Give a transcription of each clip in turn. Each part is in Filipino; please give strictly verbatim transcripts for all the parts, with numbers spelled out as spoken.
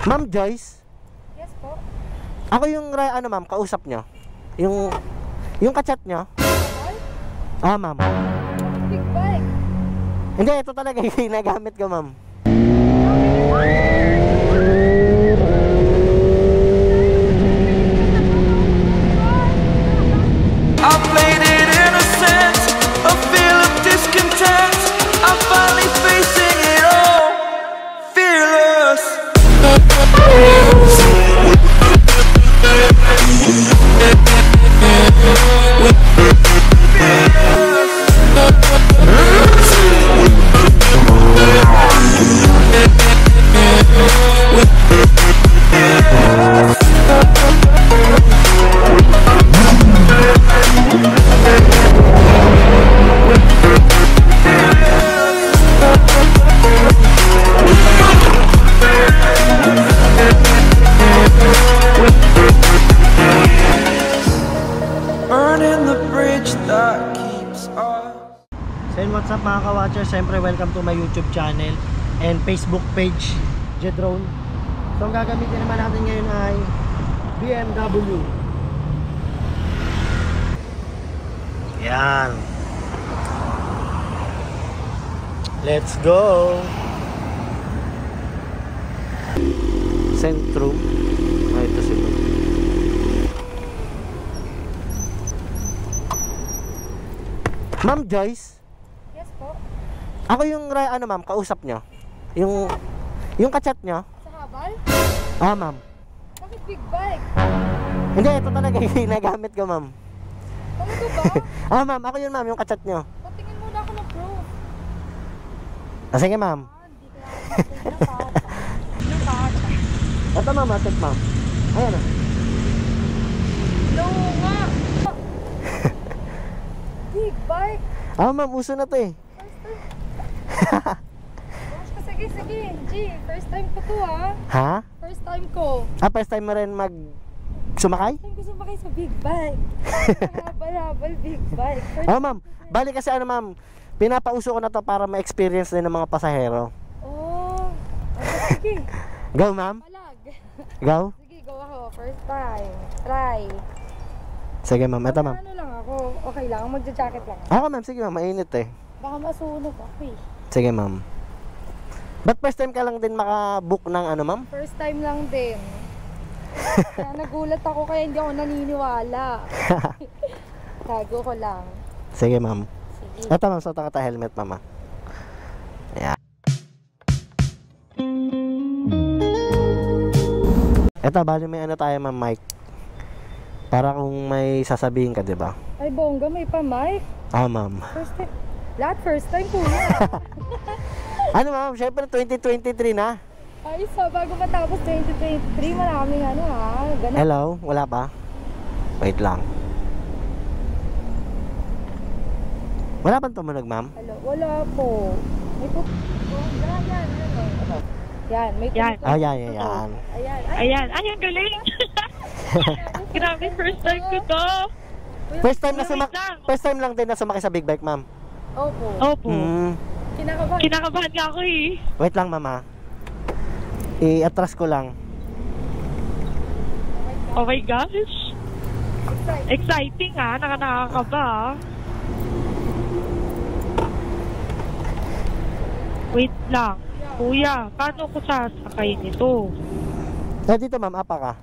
Ma'am Joyce? Yes po. Ako yung ano ma'am, kausap nyo. Yung yung kachat nyo. Ah ma'am. Big bike. Hindi, ito talaga yung ginagamit ko ma'am. I played it innocent, a feel of discontent. I'm finally facing it all, fearless. Burning the bridge that keeps us. So yun, what's up mga ka-watcher? Siyempre welcome to my YouTube channel and Facebook page, Jedrone. So ang gagamitin naman natin ngayon ay B M W. Yan. Let's go. Centrum. Ah, ito sila. Ma'am Joyce? Yes po. Ako yung ano ma'am, kausap nyo. Yung yung kachat nyo. Sa habal? Ah ma'am. Bakit big bike? Hindi, ito talaga yung ginagamit ko ma'am. Talaga ba? Ah ma'am, ako yun ma'am, yung kachat nyo. Patingin muna ako ng proof. Ah, sige ma'am. Ah, hindi ko lang nakakita. Anong bata? Ito ma'am, atit ma'am. Ayan o. No nga! Big bike! Ah ma'am, uso na to eh. First time. Gosh, sige, sige. G, first time ko to ah. Ha? First time ko. Ah, first time mo rin mag sumakay? First time ko sumakay sa big bike. Habal-habal big bike. First Ah ma'am, bali kasi ano ma'am, pinapauso ko na to para ma-experience din ng mga pasahero. Oh, okay, sige. Go ma'am? Malag. Go? Sige, go ako. First time. Try. Sige ma'am, ito ma'am. Ano lang ako. Okay lang, magja-jacket lang. Ako ma'am, sige ma'am, mainit eh. Baka masunog ako eh. Sige ma'am. But first time ka lang din makabook ng ano ma'am? First time lang din. Kaya nagulat ako kaya hindi ako naniniwala. Tago ko lang. Sige ma'am. Sige. Ito ma'am, suot ka helmet mama. Ayan. Ito, bali may ano tayo ma'am, mic. Para kung may sasabihin ka, diba? Ay bongga, may pa mic. Ah ma'am. First time. Lahat first time kuya. Ano ma'am, syempre twenty twenty-three na. Ay sa bago matapos twenty twenty-three, maraming ano ha. Ganun. Hello, wala pa? Wait lang. Wala bang tumunog ma'am? Hello, wala po. May po. Yan, yan, yan. Yan, may Yan. Ah, yan, yan, yan. Ayan. Ay, Ayan, ay, ang galing. Grabe, first time ko to. First time na Wait sumak lang. first time lang din na sumakay sa big bike ma'am. Opo. Opo. Hmm. Kinakabahan. Kinakabahan nga ako eh. Wait lang mama. I-atras ko lang. Oh my gosh. Excited. Exciting ah, nakakakaba ah. Wait lang. Kuya, paano ko sasakay nito? Ah, dito ma'am, apa ka?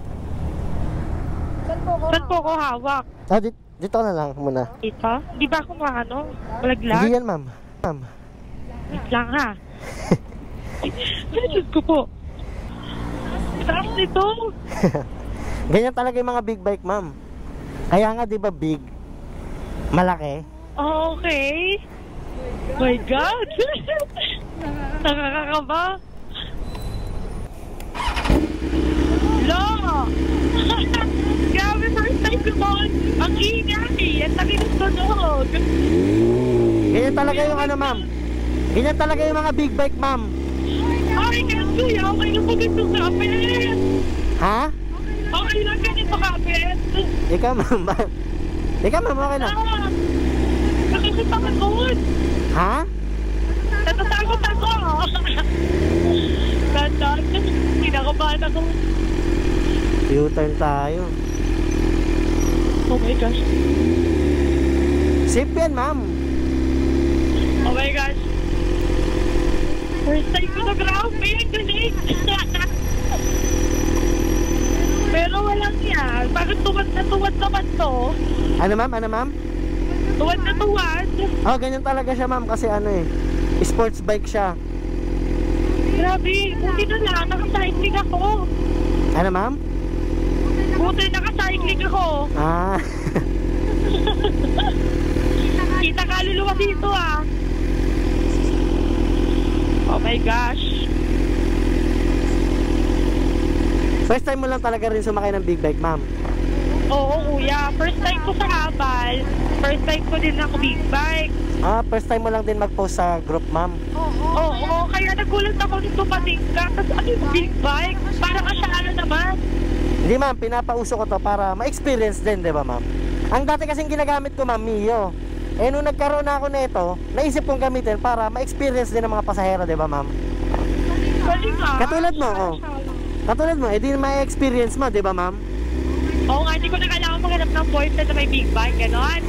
Saan po ko? Saan po ko hawak? Ah, dito, dito na lang muna. Ito? Di ba ako maano? Hindi Malaglag? yan ma'am. Ma'am. Wait lang ha. Diyos ko po. Sarap nito. Ganyan talaga yung mga big bike ma'am. Kaya nga di ba big? Malaki? Okay. My God. Nakakakaba. Lo! Grabe, first time ko to. Ang ingay. Ang laki ng tunog. Ganyan talaga yung ano ma'am. Ganyan talaga yung mga big bike ma'am. Ay, kuya, okay na po ganito kapit. Ha? Okay lang ganito kapit. Ikaw ma'am. Ikaw ma'am, okay na. Ah, nakakatakot. Ha? Natatakot ako. Ganda. Hindi na ako kinakabahan ako. U-turn tayo. Oh my gosh. Safe yan, ma'am. Oh my gosh. First time ko na grabe, galing. Pero walang yan. Bakit tuwad na tuwad naman to? Ano, ma'am? Ano, ma'am? Tuwad na tuwad. Oh, ganyan talaga siya, ma'am. Kasi ano eh, sports bike siya. Grabe, buti na lang, nakacycling ako. Ano, ma'am? Buti nakacycling ako. Ah. Kita kaluluwa dito ah. Oh my gosh. First time mo lang talaga rin sumakay ng big bike, ma'am? Oo kuya, first time ko sa Habal. First time ko din ako big bike. Ah, first time mo lang din mag-post sa group, ma'am? Oo, oo, kaya nagulat ako nung dumating ka. Tapos ano yung big bike? Para ka siya ano naman. Hindi, ma'am, pinapauso ko to para ma-experience din, di ba, ma'am? Ang dati kasing ginagamit ko, ma'am, Mio. Eh, nung nagkaroon na ako nito, naisip kong gamitin para ma-experience din ng mga pasahero, di ba, ma'am? Galing ah. Katulad mo, oh. Katulad mo, eh, di ma-experience mo, di ba, ma'am? Oo nga, hindi ko na kailangan maghanap ng boyfriend na may big bike, gano'n.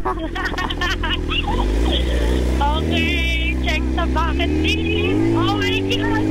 Okay, check sa bucket list. Oh my God!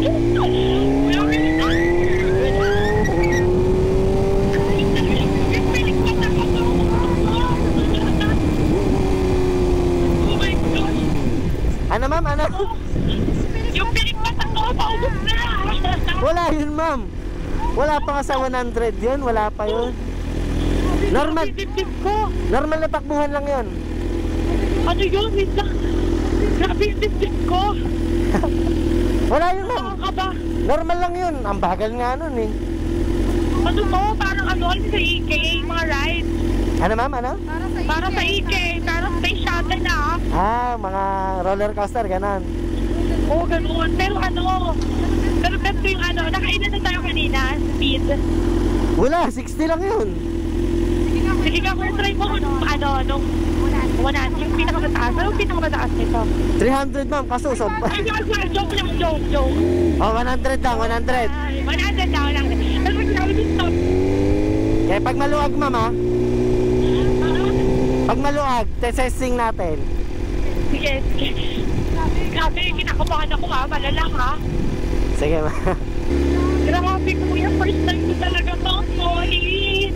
Oh my gosh! Ano, ma'am, ano? Yung pinigmatan ko, paubos na! Wala yun, ma'am. Wala pa nga sa one hundred yun, wala pa yun. Normal, Dibdib ko. normal na takbuhan lang yun. Ano yun? Wait lang. Grabe yung dibdib ko. Wala yun, ma'am. Nakakaba. Normal lang yun. Ang bagal nga nun eh. Ano to? Parang ano sa E K, mga rides. Ano, ma'am, ano? Para sa E K, parang space shuttle na. Ah, mga roller coaster, ganon. Oo, ganoon. Pero ano, pero bet ko yung ano, nakailan na tayo kanina, speed. Wala, sixty lang yun. Sige ka, first try mo nung ano, nung one hundred, yung pinakamataas. Ano yung pinakamataas nito? three hundred, ma'am, kaso sob. Ay, joke, joke lang, joke, joke. Oh, one hundred lang, one hundred. Ay, one hundred daw lang. Pero magkakaroon din stop. Eh, pag maluwag, ma'am, ha? Pag maluwag, testing natin. Sige, sige. Grabe, kinakabahan ako ha, malala ha. Sige, ma'am. Grabe ko yung first time ko talaga to. Solid.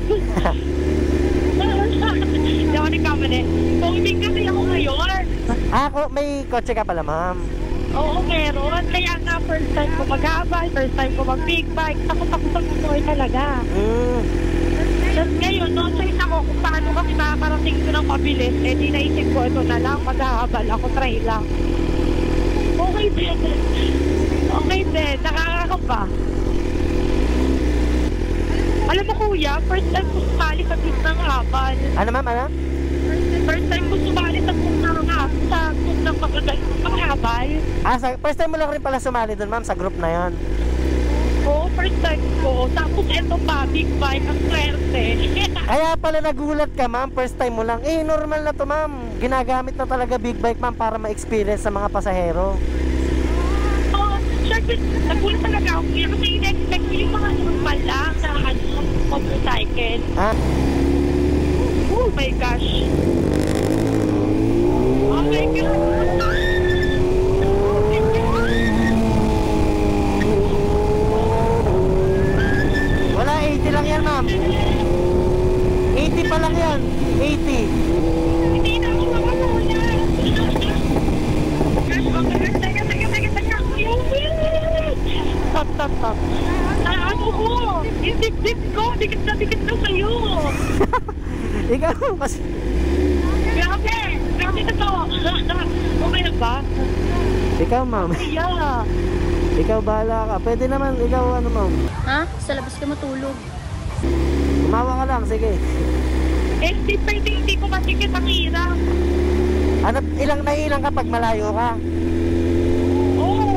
Hindi ako nagkamali. Moving kasi ako ngayon. Ah, ko, may kotse ka pala, ma'am. Oo, meron. Kaya nga, first time ko mag-habal, first time ko mag-big bike. Takot-takot ang buhay talaga. Mm. Tapos ngayon, noon sa isa ko kung paano kasi makakarating ko ng mabilis, eh di naisip ko, ito na lang, mag-habal ako, try lang. Okay din. Okay din, nakakakapa. Alam mo kuya, first time ko sumali sa group ng habal. Ano, ma'am, ano? First time ko sumali sa group ng habal, sa group ng paghabal. Ah, sa, first time mo lang rin pala sumali doon, ma'am, sa group na yon. Oo, first time ko. Tapos ito pa, big bike, ang swerte. Kaya pala nagulat ka, ma'am, first time mo lang. Eh, normal na to, ma'am. Ginagamit na talaga big bike, ma'am, para ma-experience sa mga pasahero. Oo, syempre, nagulat talaga ako. Kaya kasi in-expect ko yung mga normal lang na ano, motorcycle. Ah, Oh my gosh. Oh my God. wala, eighty lang yan, ma'am. eighty pa lang yan. eighty. Hindi na ako makakuha. Gosh, okay. Teka, teka, teka, teka. Stop, stop, stop. Ah, ano ko? Yung dip-dip ko. Dikit na dikit na sa'yo. Ikaw, kasi... Grabe. Grabe na to. Okay na ba? Ikaw, ma'am. Yeah. Ikaw, bahala ka. Pwede naman, ikaw, ano, ma'am. Ha? Sa labas ka matulog. Umawa ka lang, sige. Eh, di pwede hindi ko matikit ang hirap. Ano, ilang na ilang kapag malayo ka? Oo.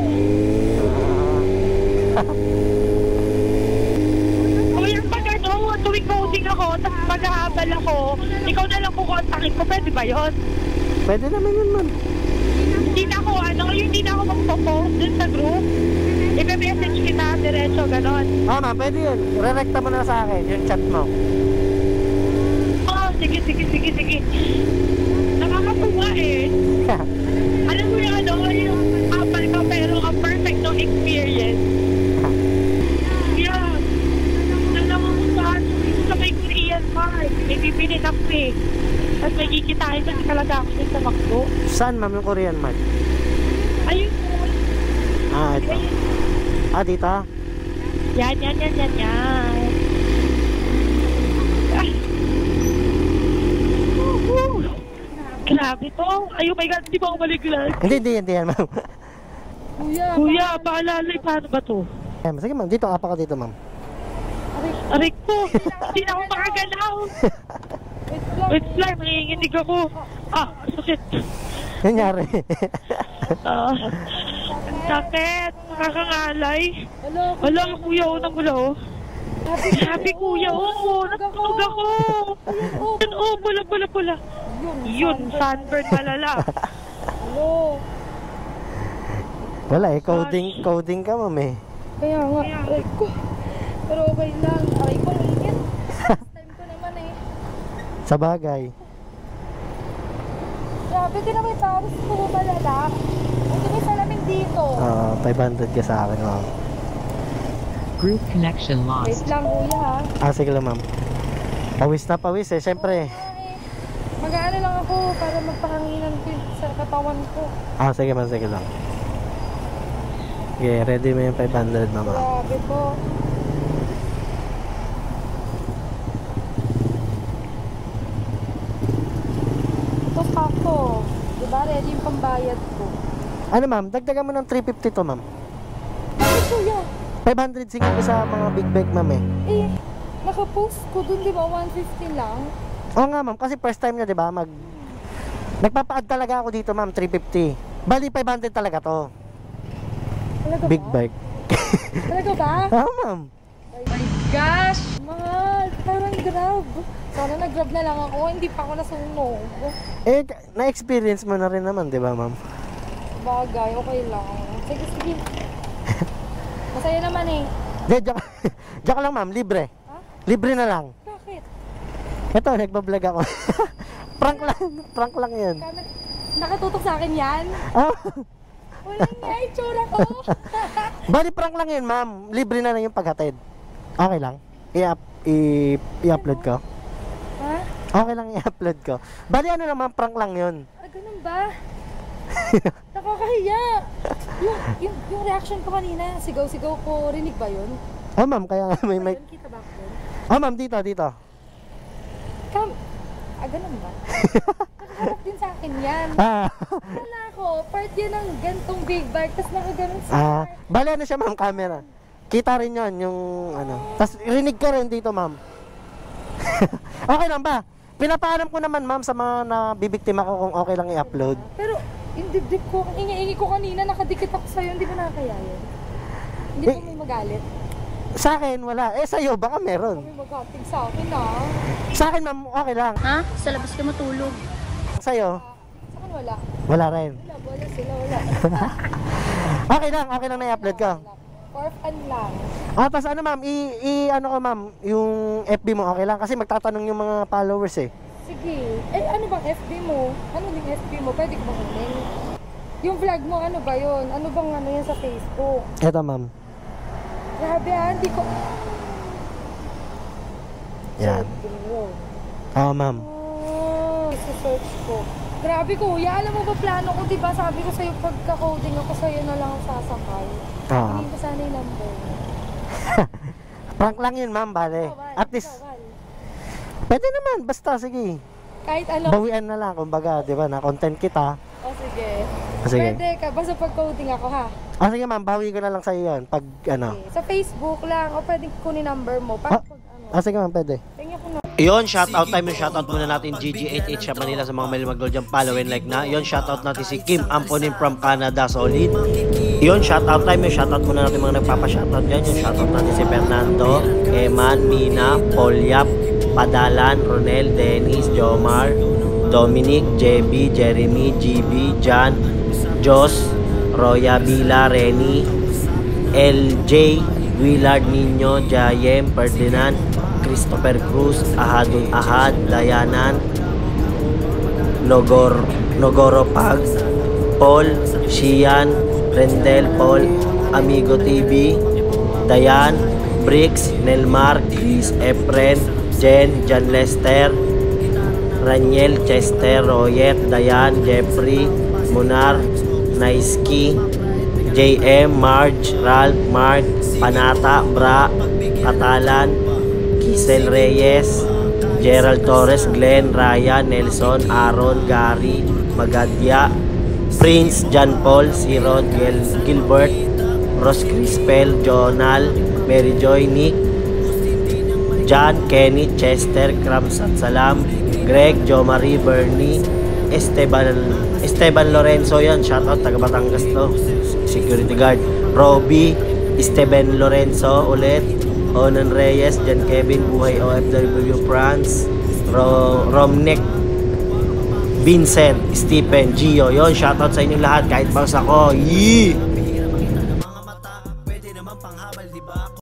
Kuya, pag ano, tuwing coding ako, tapos maghahabal ako, ikaw na lang kukontakin ko, pwede ba yun? Pwede naman yun, ma'am. Hindi na ako, ano, hindi na ako magpo-post dun sa group. I-message kita, dire-diretso, ganon. Oo, ma'am, pwede yun. Re-recta mo na sa akin yung chat mo. Oh, sige, sige, sige, sige. Nakakatuwa eh. Alam mo yung ano, yung kapal ka pero ang perfect ng experience. Yeah. Alam mo mo saan, sa may Korean Mart. May bibili na pe. At may kikitain kasi talaga ako dyan sa McDo. Saan, ma'am, yung Korean Mart? Ayun. Ah, ito. Ah, dito? Yan, yan, yan, yan, yan. Ay. Woohoo. Grabe to. Ay, oh my God, di ba ako maliglas? Hindi, hindi, hindi yan, ma'am. Kuya, Kuya, paalala, paano ba to? Ayan, sige, ma'am. Dito, apa ka dito, ma'am. Aray ko, hindi na ako makagalaw. wait lang. Wait lang, nanginginig ako. Ah, sakit. Nangyari. Ah, ang sakit. Nakakangalay. Hello, Wala, kuya, unang gula, oh. Sabi, kuya, oo, natulog ako. Yan, oh, pula, pula, pula. Yun, sunburn malala. hello. Wala eh, coding, coding ka, ma'am eh. Kaya nga, aray ko. Pero okay lang, aray ko, ingit. First time ko naman eh. Sa bagay. Grabe, di na may tawag ko malala. Hindi may salamin dito. Ah, five hundred ka sa akin, ma'am. Group connection Wait lost. lang, kuya ha. Ah, sige lang, ma'am. Pawis na pawis eh, syempre. Mag-ano lang ako para magpakanginan ko sa katawan ko. Ah, sige, ma'am, sige lang. Okay, ready mo yung five hundred, ma'am. Grabe po. Ito sakto. Diba ready yung pambayad ko? Ano, ma'am? Dagdagan mo ng three fifty to, ma'am. Bakit kuya? five hundred singil ko sa mga big bag, ma'am eh. Eh, nakapost ko dun di ba one fifty lang? Oo nga, ma'am. Kasi first time na, di ba? Mag... Nagpapa-add talaga ako dito, ma'am. three fifty. Bali, five hundred talaga to. Talaga Big ba? bike. Talaga ba? Ah, ma'am. Oh my gosh! Mahal! Parang grab. Sana nag-grab na lang ako, hindi pa ako nasunog. Eh, na-experience mo na rin naman, di ba, ma'am? Bagay, okay lang. Sige, sige. Masaya naman eh. Di, joke, joke lang, ma'am. Libre. Ha? Libre na lang. Bakit? Ito, nagbablog ako. Prank lang. Prank lang yan. Kamer- Nakatutok sa akin yan? Ah, Wala nga, itsura ko. bali, prank lang yun, ma'am. Libre na lang yung paghatid. Okay lang. I-up, i- i-upload ko. Ha? Okay lang i-upload ko. Bali, ano naman, prank lang yun. Ah, ganun ba? Nakakahiya. Yung, yung, yung reaction ko kanina, sigaw-sigaw ko, rinig ba yun? Oh, ma'am, kaya nga may mic. Ayun, kita ba ko? Oh, ma'am, dito, dito. Kam... Ah, ganun ba? Nakaharap din sa akin yan. Ah, Wala ko, part yan ng gantong big bike, tapos nakaganon sa ah, bali, ano siya, ma'am, camera. Kita rin yun, yung ano. Tapos, rinig ka rin dito, ma'am. Okay lang ba? Pinapaalam ko naman, ma'am, sa mga nabibiktima ko kung okay lang i-upload. Pero, yung dibdib ko, ingi-ingi ko kanina, nakadikit ako sa'yo, hindi ba nakakaya yun? Hindi Eh, ba may magalit? Sa akin, wala. Eh, sa'yo, baka meron. May magating sa akin ah. Sa akin, ma'am, okay lang. Ha? Sa labas ka matulog. Sa'yo, Sa akin wala. wala rin. Wala, wala sila, wala. Okay lang, okay lang na i-upload ko. For fun lang. Ah, tapos ano, ma'am, i, i ano ko, ma'am, yung F B mo, okay lang? Kasi magtatanong yung mga followers eh. Sige. Eh, ano bang F B mo? Ano yung F B mo? Pwede ko ba kunin? Yung vlog mo, ano ba yun? Ano bang ano yan sa Facebook? Eto, ma'am. Grabe ah, hindi ko... Yan. Oo, ma'am. Oh, search ko. Grabe kuya, alam mo ba plano ko, diba? Sabi ko sa'yo, pagka-coding ako sa'yo na lang ako sasakay. Oo. Hindi ko sana yung number mo. Prank lang yun, ma'am, bale. Bawal, At least, bawal. pwede naman, basta, sige. Kahit ano. Bawian na lang, kumbaga, di ba, na content kita. O sige. Ah, sige. Pwede ka, basta pag-coding ako ha. Ah, sige, ma'am, bawi ko na lang sa'yo yun, pag, ano. Okay. Sa Facebook lang, o pwede kunin number mo. Para Ah. pag ano. Ah, sige, ma'am, pwede. Tingnan ko na. Yon, shoutout time yung shoutout muna natin G G eight eight sa Manila sa mga mahilig mag-gold dyan, follow and like na. Yon, shoutout natin si Kim Amponin from Canada, solid. Yon, shoutout time yung shoutout muna natin mga nagpapa-shoutout dyan. Yung shoutout natin si Fernando, Eman, Mina, Polyap, Padalan, Ronel, Dennis, Jomar, Dominic, J B, Jeremy, G B, Jan, Jos, Roya, Bila, Renny, L J, Willard Nino, Jayem, Ferdinand, Christopher Cruz, Ahadun Ahad, Dayanan, Nogor, Nogoro Pag, Paul, Shian, Rendel, Paul, Amigo T V, Dayan, Bricks, Nelmar, Chris, Efren, Jen, John Lester, Raniel, Chester, Royet, Dayan, Jeffrey, Munar, Naiski, J M, Marge, Ralph, Mark, Panata, Bra, Katalan, Kisel Reyes, Gerald Torres, Glenn, Ryan, Nelson, Aaron, Gary, Magadya, Prince, John Paul, Siron, Gil Gilbert, Ross Crispel, Jonal, Mary Joy, Nick, John, Kenny, Chester, Krams at Salam, Greg, Jo Marie, Bernie, Esteban, Esteban Lorenzo yan, shoutout, taga Batangas to, security guard, Robbie, Esteban Lorenzo ulit, Onan Reyes, Jan Kevin, Buhay O F W France, Ro Romnek, Vincent, Stephen, Gio, yon shoutout sa inyong lahat kahit bangsa ko. Yee!